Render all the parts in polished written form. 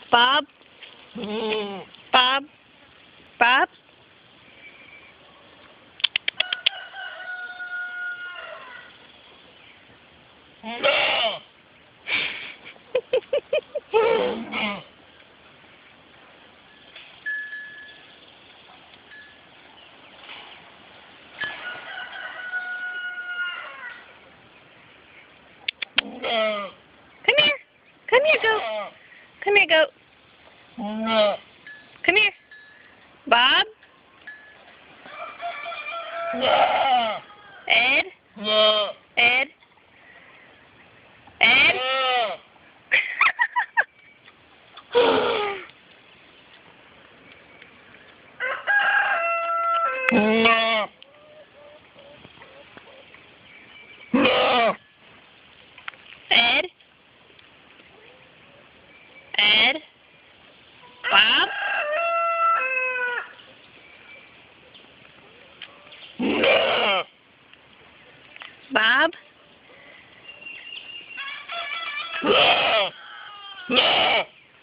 Bob? Bob? Bob? No. No. Come here. Come here, goat. Come here, goat. No. Come here. Bob? No. Ed? No. Ed? Ed? No. No. Ed? Ed? Bob? No. Bob? No. No.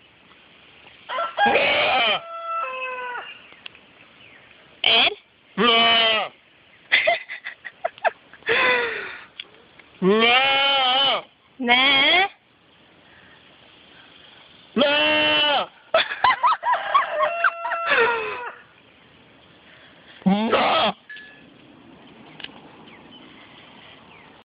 Ed? No. No. Nah. No.